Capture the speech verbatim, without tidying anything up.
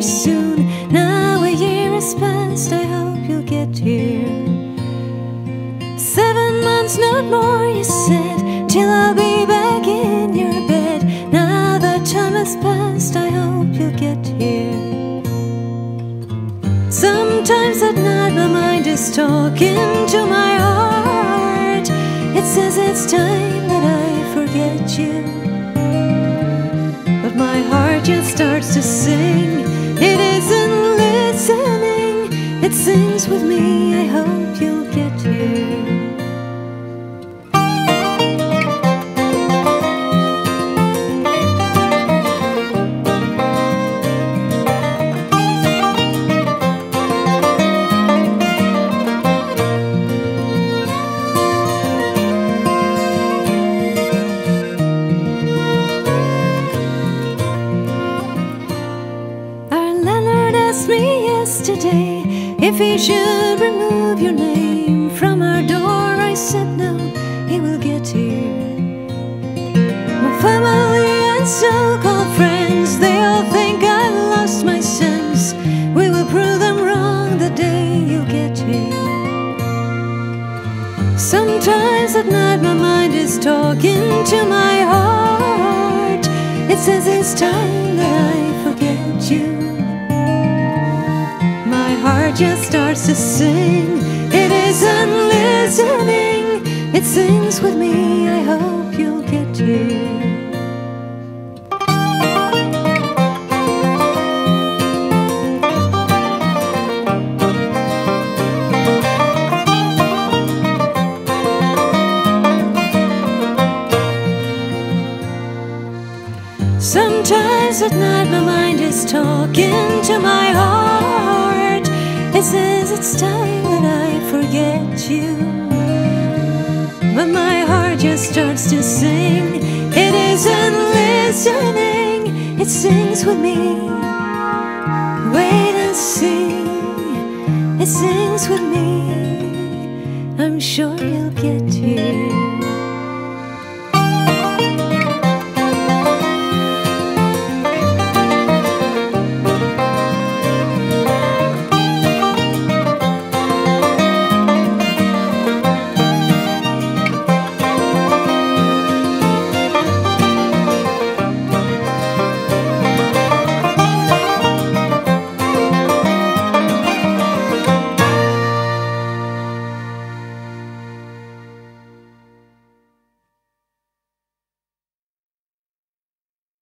soon. Now a year has passed, I hope you'll get here. Seven months, not more, you said, till I'll be back in your bed. Now that time has passed, I hope you'll get here. Sometimes at night my mind is talking to my heart. It says it's time that I forget you, but my heart just starts to sing. It isn't listening, it sings with me. I hope you'll get here. Asked me yesterday if he should remove your name from our door. I said no, he will get here. My family and so-called friends, they all think I lost my sense. We will prove them wrong the day you get here. Sometimes at night my mind is talking to my heart. It says it's time that I forget you. Heart just starts to sing. It isn't listening, it sings with me. I hope you'll get here. Sometimes at night my mind is talking to my heart. It says it's time that I forget you, but my heart just starts to sing. It isn't listening, it sings with me. Wait and see, it sings with me. I'm sure you'll get here.